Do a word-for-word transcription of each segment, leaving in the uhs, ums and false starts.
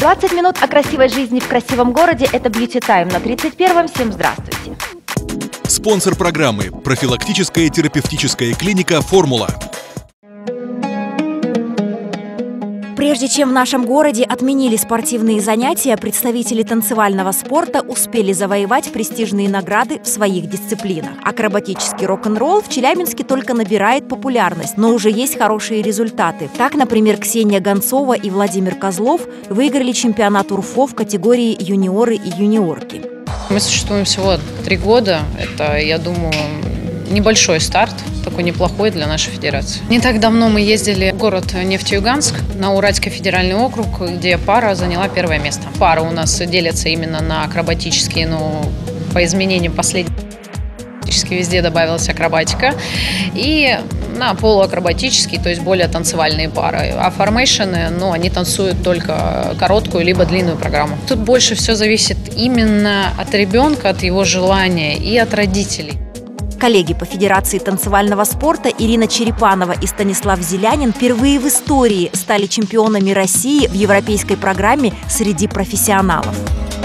двадцать минут о красивой жизни в красивом городе – это Beauty Time на тридцать первом. Всем здравствуйте. Спонсор программы – профилактическая терапевтическая клиника «Формула». Прежде чем в нашем городе отменили спортивные занятия, представители танцевального спорта успели завоевать престижные награды в своих дисциплинах. Акробатический рок-н-ролл в Челябинске только набирает популярность, но уже есть хорошие результаты. Так, например, Ксения Гонцова и Владимир Козлов выиграли чемпионат УРФО в категории юниоры и юниорки. Мы существуем всего три года. Это, я думаю, небольшой старт, такой неплохой для нашей федерации. Не так давно мы ездили в город Нефтеюганск, на Уральский федеральный округ, где пара заняла первое место. Пара у нас делятся именно на акробатические, но по изменениям последних везде добавилась акробатика, и на полуакробатические, то есть более танцевальные пары. А формейшены, ну, они танцуют только короткую либо длинную программу. Тут больше все зависит именно от ребенка, от его желания и от родителей. Коллеги по Федерации танцевального спорта Ирина Черепанова и Станислав Зелянин впервые в истории стали чемпионами России в европейской программе среди профессионалов.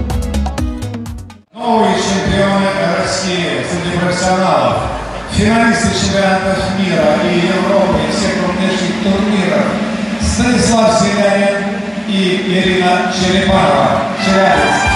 Новые чемпионы России среди профессионалов, финалисты чемпионатов мира и Европы и всех крупнейших турниров Станислав Зелянин и Ирина Черепанова. Челябинск.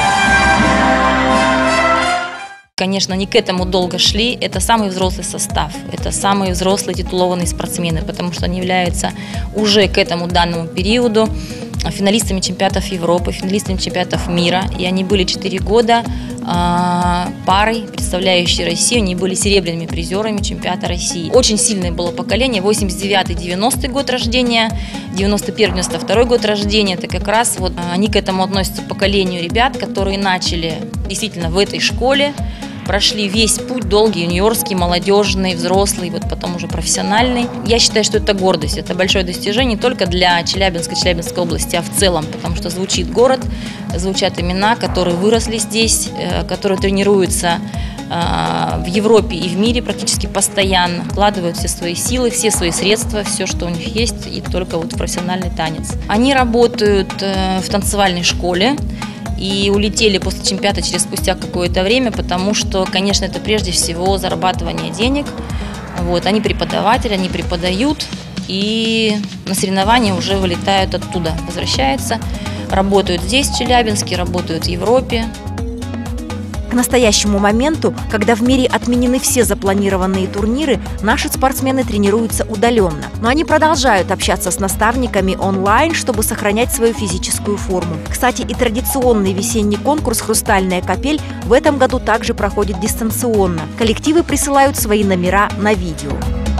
Конечно, не к этому долго шли. Это самый взрослый состав, это самые взрослые титулованные спортсмены, потому что они являются уже к этому данному периоду финалистами чемпионатов Европы, финалистами чемпионатов мира. И они были четыре года э, парой, представляющей Россию. Они были серебряными призерами чемпионата России. Очень сильное было поколение. восемьдесят девятый — девяностый год рождения, девяносто первый — девяносто второй год рождения. Это как раз вот они к этому относятся, поколению ребят, которые начали действительно в этой школе, прошли весь путь долгий, юниорский, молодежный, взрослый, вот потом уже профессиональный. Я считаю, что это гордость, это большое достижение не только для Челябинска, Челябинской области, а в целом, потому что звучит город, звучат имена, которые выросли здесь, которые тренируются в Европе и в мире практически постоянно, вкладывают все свои силы, все свои средства, все, что у них есть, и только вот в профессиональный танец. Они работают в танцевальной школе, и улетели после чемпионата через спустя какое-то время, потому что, конечно, это прежде всего зарабатывание денег. Вот, они преподаватели, они преподают, и на соревнования уже вылетают оттуда, возвращаются, работают здесь, в Челябинске, работают в Европе. К настоящему моменту, когда в мире отменены все запланированные турниры, наши спортсмены тренируются удаленно. Но они продолжают общаться с наставниками онлайн, чтобы сохранять свою физическую форму. Кстати, и традиционный весенний конкурс «Хрустальная капель» в этом году также проходит дистанционно. Коллективы присылают свои номера на видео.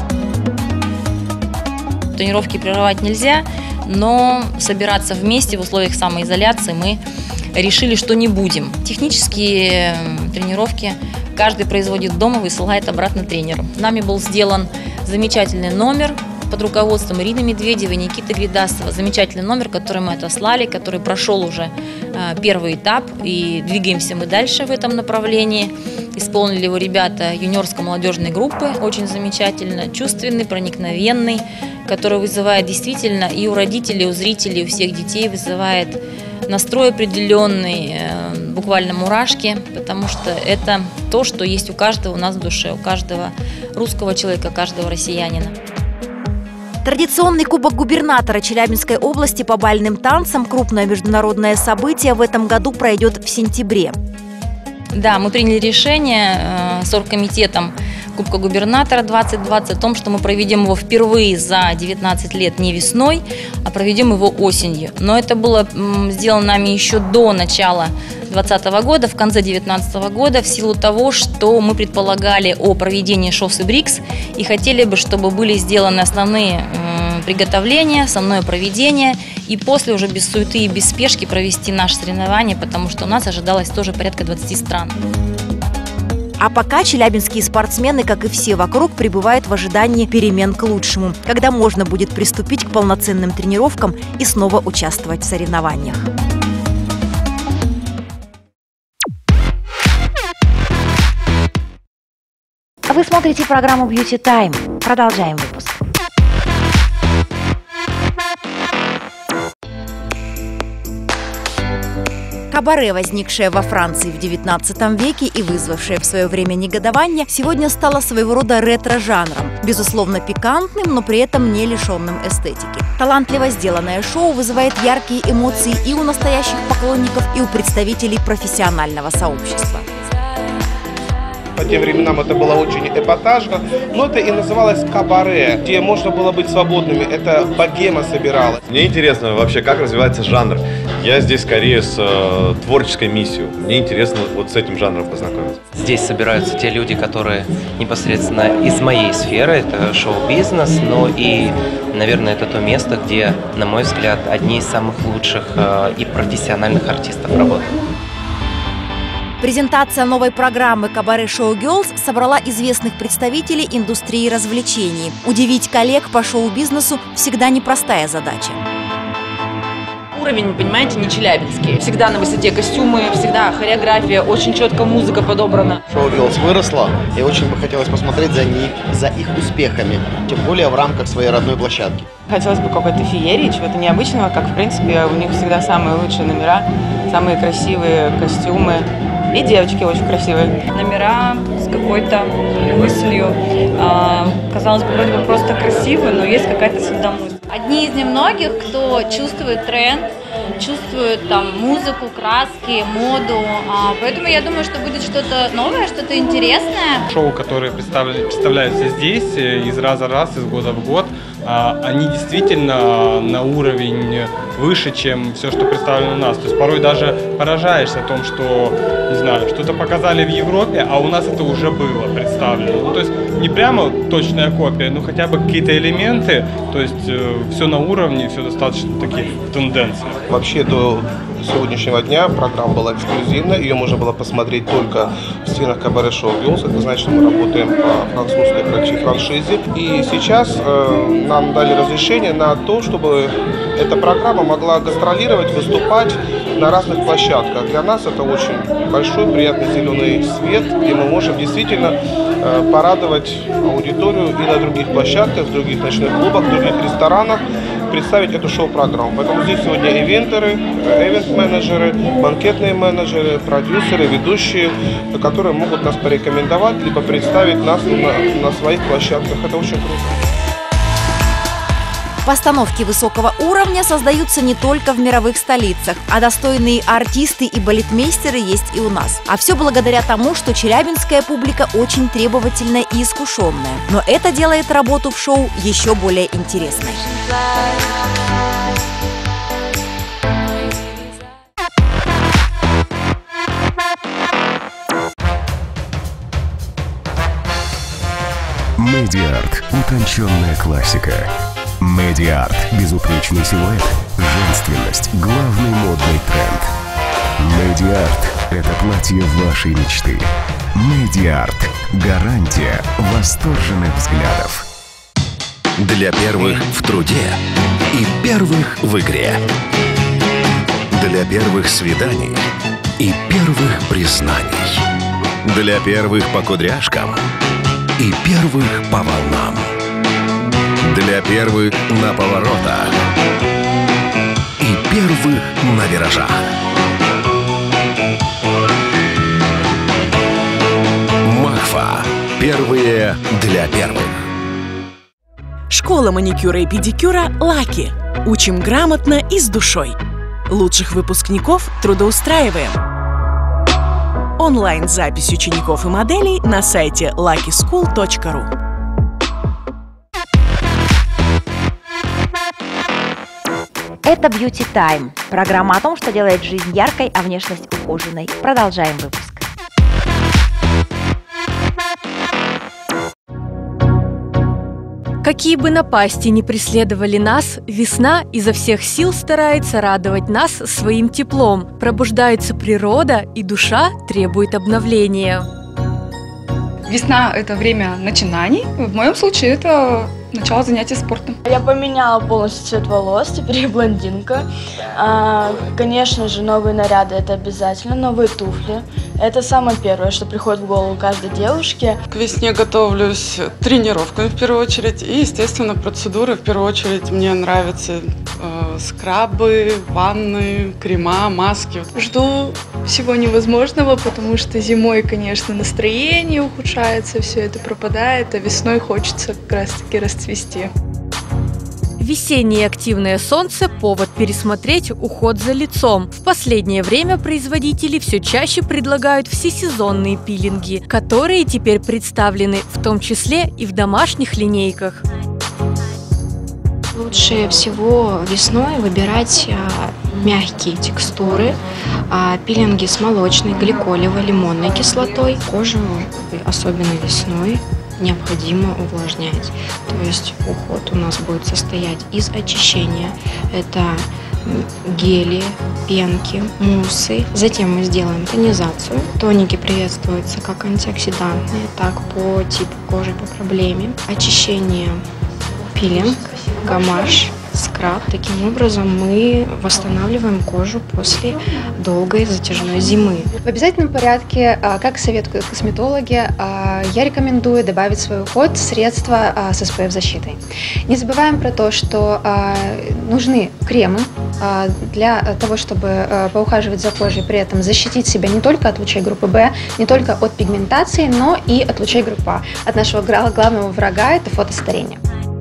Тренировки прерывать нельзя, но собираться вместе в условиях самоизоляции мы решили, что не будем. Технические тренировки каждый производит дома, высылает обратно тренеру. Нами был сделан замечательный номер под руководством Ирины Медведевой, Никиты Гридасова. Замечательный номер, который мы отослали, который прошел уже первый этап, и двигаемся мы дальше в этом направлении. Исполнили его ребята юниорско-молодежной группы, очень замечательно, чувственный, проникновенный, который вызывает действительно и у родителей, и у зрителей, у всех детей вызывает настрой определенный, буквально мурашки, потому что это то, что есть у каждого у нас в душе, у каждого русского человека, каждого россиянина. Традиционный кубок губернатора Челябинской области по бальным танцам, крупное международное событие, в этом году пройдет в сентябре. Да, мы приняли решение э, с оргкомитетом Кубка губернатора двадцать двадцать о том, что мы проведем его впервые за девятнадцать лет не весной, а проведем его осенью. Но это было м, сделано нами еще до начала двадцатого года, в конце девятнадцатого года, в силу того, что мы предполагали о проведении ШОС и БРИКС и хотели бы, чтобы были сделаны основные м, приготовления, основное проведение, и после уже без суеты и без спешки провести наше соревнование, потому что у нас ожидалось тоже порядка двадцати стран. А пока челябинские спортсмены, как и все вокруг, пребывают в ожидании перемен к лучшему, когда можно будет приступить к полноценным тренировкам и снова участвовать в соревнованиях. Вы смотрите программу Beauty Time. Продолжаем выпуск. Кабаре, возникшее во Франции в девятнадцатом веке и вызвавшее в свое время негодование, сегодня стало своего рода ретро-жанром. Безусловно, пикантным, но при этом не лишенным эстетики. Талантливо сделанное шоу вызывает яркие эмоции и у настоящих поклонников, и у представителей профессионального сообщества. По тем временам это было очень эпатажно, но это и называлось кабаре, где можно было быть свободными, это богема собиралась. Мне интересно вообще, как развивается жанр. Я здесь скорее с э, творческой миссией. Мне интересно вот с этим жанром познакомиться. Здесь собираются те люди, которые непосредственно из моей сферы, это шоу-бизнес, но и, наверное, это то место, где, на мой взгляд, одни из самых лучших э, и профессиональных артистов работают. Презентация новой программы «Кабаре Шоу Girls» собрала известных представителей индустрии развлечений. Удивить коллег по шоу-бизнесу всегда непростая задача. Уровень, понимаете, не челябинский. Всегда на высоте костюмы, всегда хореография, очень четко музыка подобрана. Шоу Girls выросло, и очень бы хотелось посмотреть за, них, за их успехами, тем более в рамках своей родной площадки. Хотелось бы какой-то феерии, чего-то необычного, как, в принципе, у них всегда самые лучшие номера, самые красивые костюмы. И девочки очень красивые. Номера с какой-то мыслью. А, казалось бы, вроде бы просто красиво, но есть какая-то всегда мысль. Одни из немногих, кто чувствует тренд, чувствует там музыку, краски, моду. А, поэтому я думаю, что будет что-то новое, что-то интересное. Шоу, которые представляются здесь из раза в раз, из года в год, они действительно на уровень выше, чем все, что представлено у нас. То есть порой даже поражаешься о том, что, не знаю, что-то показали в Европе, а у нас это уже было представлено. Ну, то есть не прямо точная копия, но хотя бы какие-то элементы, то есть э, все на уровне, все достаточно такие тенденции. Вообще до сегодняшнего дня программа была эксклюзивна, ее можно было посмотреть только в стенах Кабаре Шоу Girls. Это значит, что мы работаем по французской франшизе. И сейчас э, нам дали разрешение на то, чтобы эта программа могла гастролировать, выступать на разных площадках. Для нас это очень большой, приятный зеленый свет, где мы можем действительно э, порадовать аудиторию и на других площадках, в других ночных клубах, в других ресторанах, представить эту шоу-программу. Поэтому здесь сегодня ивентеры, эвент-менеджеры, банкетные менеджеры, продюсеры, ведущие, которые могут нас порекомендовать, либо представить нас на, на своих площадках. Это очень круто. Постановки высокого уровня создаются не только в мировых столицах, а достойные артисты и балетмейстеры есть и у нас. А все благодаря тому, что челябинская публика очень требовательная и искушенная. Но это делает работу в шоу еще более интересной. Медиарт. Утонченная классика. Медиарт. Безупречный силуэт. Женственность. Главный модный тренд. Медиарт. Это платье вашей мечты. Медиарт. Гарантия восторженных взглядов. Для первых в труде и первых в игре. Для первых свиданий и первых признаний. Для первых по кудряшкам и первых по волнам. Для первых на поворотах и первых на виражах. Махфа. Первые для первых. Школа маникюра и педикюра «Лаки». Учим грамотно и с душой. Лучших выпускников трудоустраиваем. Онлайн-запись учеников и моделей на сайте лаки скул точка ру. Это Beauty Time. Программа о том, что делает жизнь яркой, а внешность ухоженной. Продолжаем выпуск. Какие бы напасти ни преследовали нас, весна изо всех сил старается радовать нас своим теплом. Пробуждается природа, и душа требует обновления. Весна – это время начинаний. В моем случае это начало занятия спортом. Я поменяла полностью цвет волос, теперь я блондинка. А, конечно же, новые наряды – это обязательно, новые туфли. Это самое первое, что приходит в голову каждой девушке. К весне готовлюсь тренировками в первую очередь и, естественно, процедуры. В первую очередь мне нравится э, скрабы, ванны, крема, маски. Жду всего невозможного, потому что зимой, конечно, настроение ухудшается, все это пропадает, а весной хочется как раз-таки расцвести. Весеннее активное солнце – повод пересмотреть уход за лицом. В последнее время производители все чаще предлагают всесезонные пилинги, которые теперь представлены в том числе и в домашних линейках. Лучше всего весной выбирать а, мягкие текстуры, а, пилинги с молочной, гликолевой, лимонной кислотой. Кожу, особенно весной, необходимо увлажнять. То есть уход у нас будет состоять из очищения. Это гели, пенки, муссы. Затем мы сделаем тонизацию. Тоники приветствуются как антиоксидантные, так по типу кожи, по проблеме. Очищение, пилинг, гамаш, скраб. Таким образом мы восстанавливаем кожу после долгой затяжной зимы. В обязательном порядке, как советуют косметологи, я рекомендую добавить в свой уход средства с эс пэ эф-защитой. Не забываем про то, что нужны кремы для того, чтобы поухаживать за кожей, при этом защитить себя не только от лучей группы бэ, не только от пигментации, но и от лучей группы а, от нашего главного врага – это фотостарение.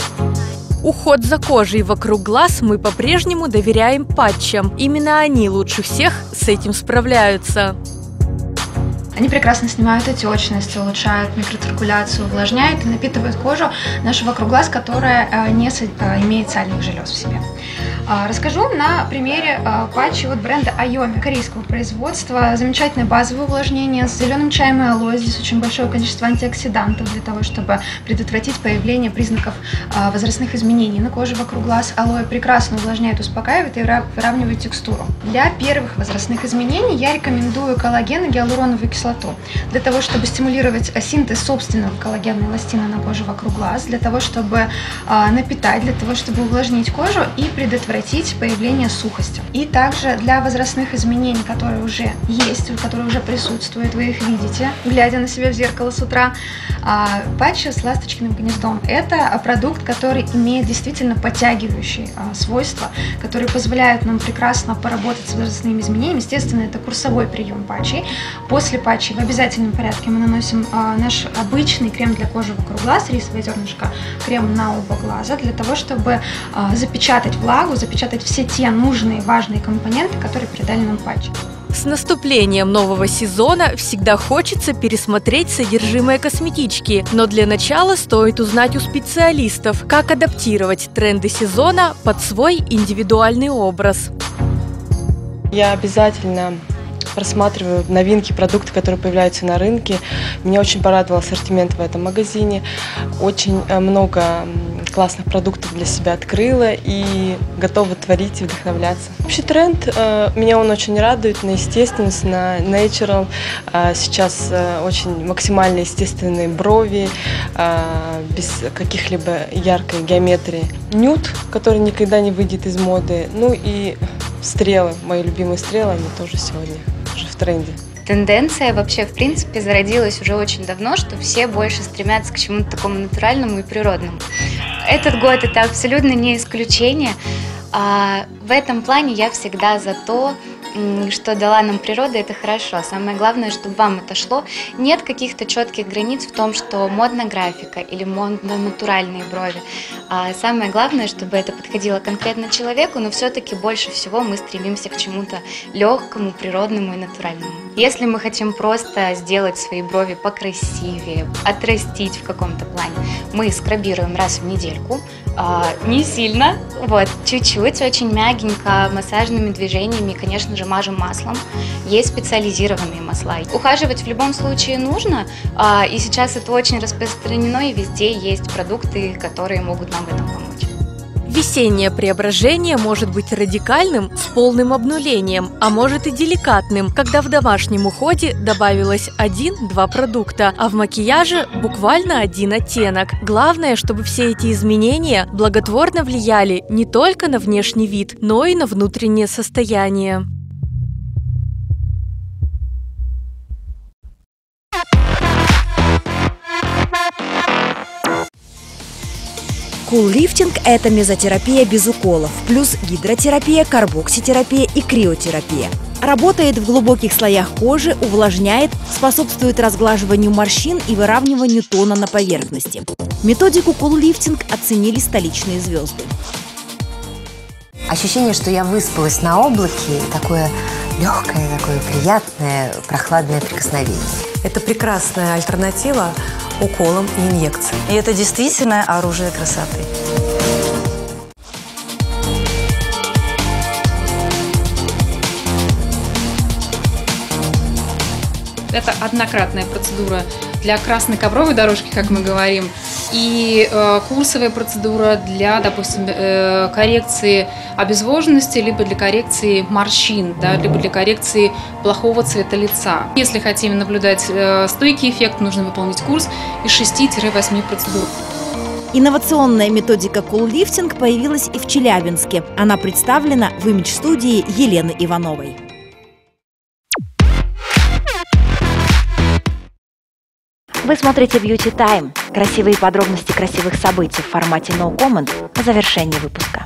Уход за кожей вокруг глаз мы по-прежнему доверяем патчам. Именно они лучше всех с этим справляются. Они прекрасно снимают отечность, улучшают микроциркуляцию, увлажняют и напитывают кожу нашу вокруг глаз, которая не имеет сальных желез в себе. Расскажу на примере патча от бренда Айоми, корейского производства. Замечательное базовое увлажнение с зеленым чаем и алоэ. Здесь очень большое количество антиоксидантов для того, чтобы предотвратить появление признаков возрастных изменений на коже вокруг глаз. Алоэ прекрасно увлажняет, успокаивает и выравнивает текстуру. Для первых возрастных изменений я рекомендую коллаген и гиалуроновую кислоту. Для того, чтобы стимулировать синтез собственного коллагена и эластина на коже вокруг глаз, для того, чтобы напитать, для того, чтобы увлажнить кожу и предотвратить появление сухости. И также для возрастных изменений, которые уже есть, которые уже присутствуют, вы их видите, глядя на себя в зеркало с утра, патчи с ласточкиным гнездом. Это продукт, который имеет действительно подтягивающие свойства, которые позволяют нам прекрасно поработать с возрастными изменениями. Естественно, это курсовой прием патчей. После патчей в обязательном порядке мы наносим наш обычный крем для кожи вокруг глаз, рисовое зернышко, крем на оба глаза, для того, чтобы запечатать влагу, запечатать все те нужные, важные компоненты, которые передали нам патчи. С наступлением нового сезона всегда хочется пересмотреть содержимое косметички, но для начала стоит узнать у специалистов, как адаптировать тренды сезона под свой индивидуальный образ. Я обязательно просматриваю новинки, продукты, которые появляются на рынке. Меня очень порадовал ассортимент в этом магазине. Очень много классных продуктов для себя открыла и готова творить и вдохновляться. Общий тренд, меня он очень радует на естественность, на natural. Сейчас очень максимально естественные брови, без каких-либо яркой геометрии. Нюд, который никогда не выйдет из моды. Ну и стрелы, мои любимые стрелы, они тоже сегодня уже в тренде. Тенденция вообще, в принципе, зародилась уже очень давно, что все больше стремятся к чему-то такому натуральному и природному. Этот год это абсолютно не исключение. А в этом плане я всегда за то, что дала нам природа, это хорошо. Самое главное, чтобы вам это шло. Нет каких-то четких границ в том, что модна графика или модно натуральные брови. А самое главное, чтобы это подходило конкретно человеку, но все-таки больше всего мы стремимся к чему-то легкому, природному и натуральному. Если мы хотим просто сделать свои брови покрасивее, отрастить в каком-то плане, мы скрабируем раз в недельку, а, не сильно, вот, чуть-чуть, очень мягенько, массажными движениями, конечно же, мажем маслом. Есть специализированные масла. Ухаживать в любом случае нужно, а, и сейчас это очень распространено, и везде есть продукты, которые могут нам в этом помочь. Весеннее преображение может быть радикальным, с полным обнулением, а может и деликатным, когда в домашнем уходе добавилось один-два продукта, а в макияже буквально один оттенок. Главное, чтобы все эти изменения благотворно влияли не только на внешний вид, но и на внутреннее состояние. Кул-лифтинг – это мезотерапия без уколов, плюс гидротерапия, карбокситерапия и криотерапия. Работает в глубоких слоях кожи, увлажняет, способствует разглаживанию морщин и выравниванию тона на поверхности. Методику кул-лифтинг оценили столичные звезды. Ощущение, что я выспалась на облаке, такое легкое, такое приятное, прохладное прикосновение. Это прекрасная альтернатива уколам и инъекциям. И это действительно оружие красоты. Это однократная процедура для красной ковровой дорожки, как мы говорим, и э, курсовая процедура для, допустим, э, коррекции обезвоженности, либо для коррекции морщин, да, либо для коррекции плохого цвета лица. Если хотим наблюдать э, стойкий эффект, нужно выполнить курс из шести-восьми процедур. Инновационная методика кул-лифтинг появилась и в Челябинске. Она представлена в имидж-студии Елены Ивановой. Вы смотрите Beauty Time. Красивые подробности красивых событий в формате No Comment по завершении выпуска.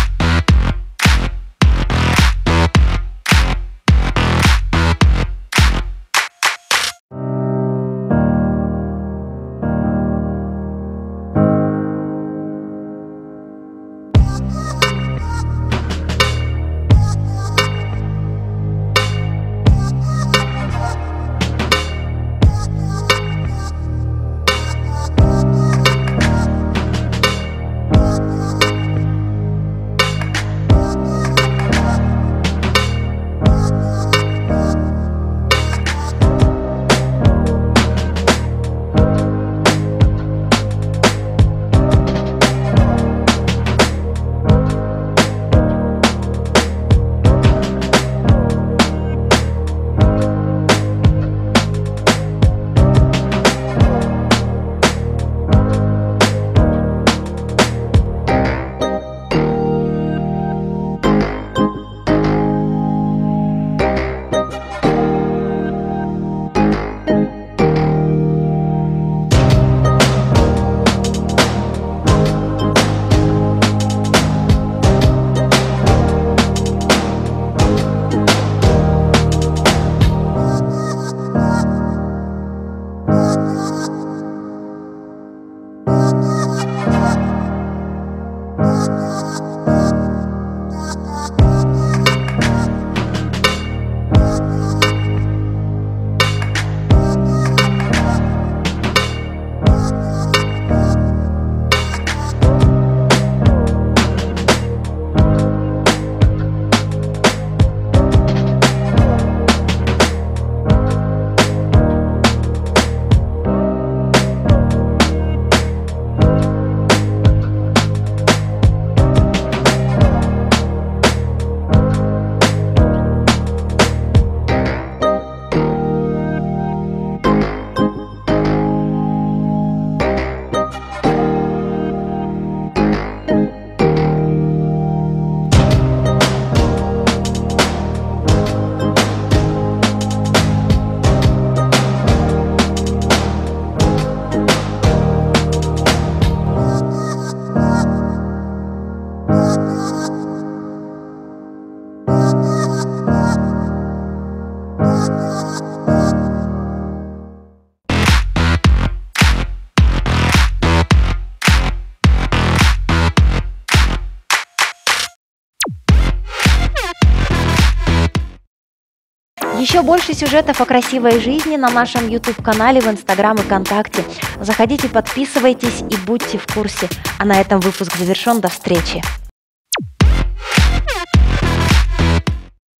Еще больше сюжетов о красивой жизни на нашем YouTube-канале, в Instagram и ВКонтакте. Заходите, подписывайтесь и будьте в курсе. А на этом выпуск завершен. До встречи.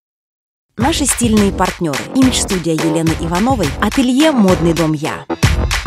Наши стильные партнеры. Имидж-студия Елены Ивановой. Ателье «Модный дом Я».